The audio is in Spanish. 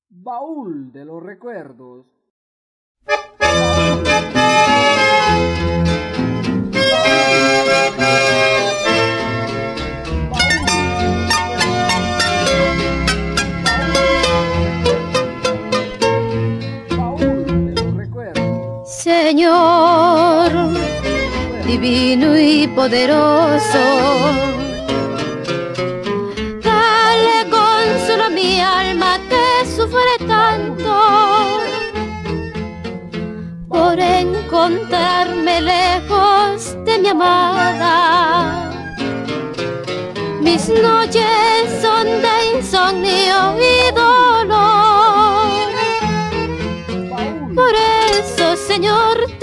Baúl de los recuerdos. Señor, divino y poderoso, dale consuelo a mi alma que sufre tanto por encontrarme lejos de mi amada. Mis noches son de insomnio y dolor. Por eso, Señor,